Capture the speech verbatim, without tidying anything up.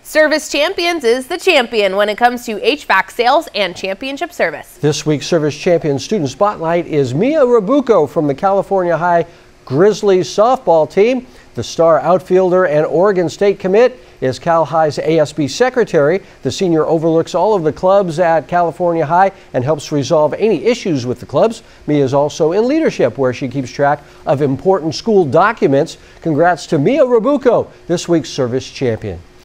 Service Champions is the champion when it comes to H V A C sales and championship service. This week's Service Champion Student Spotlight is Mia Rubico from the California High Grizzlies softball team. The star outfielder and Oregon State commit is Cal High's A S B secretary. The senior overlooks all of the clubs at California High and helps resolve any issues with the clubs. Mia is also in leadership, where she keeps track of important school documents. Congrats to Mia Rubico, this week's Service Champion.